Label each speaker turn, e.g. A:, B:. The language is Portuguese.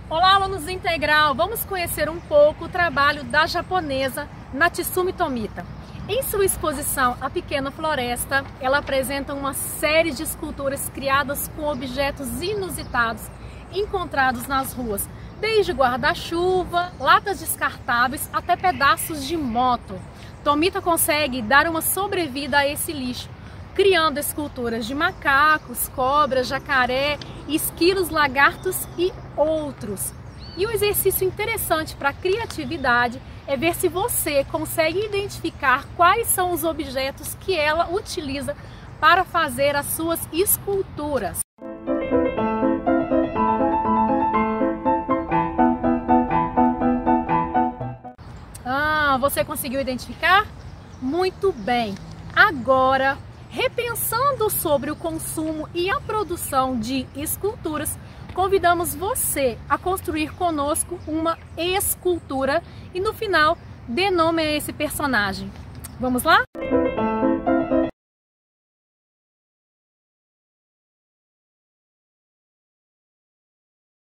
A: Olá, alunos do Integral! Vamos conhecer um pouco o trabalho da japonesa Natsumi Tomita. Em sua exposição A Pequena Floresta, ela apresenta uma série de esculturas criadas com objetos inusitados encontrados nas ruas, desde guarda-chuva, latas descartáveis até pedaços de moto. Tomita consegue dar uma sobrevida a esse lixo, criando esculturas de macacos, cobras, jacaré, esquilos, lagartos e outros. E um exercício interessante para a criatividade é ver se você consegue identificar quais são os objetos que ela utiliza para fazer as suas esculturas. Você conseguiu identificar? Muito bem! Agora, repensando sobre o consumo e a produção de esculturas, convidamos você a construir conosco uma escultura e no final dê nome a esse personagem. Vamos lá?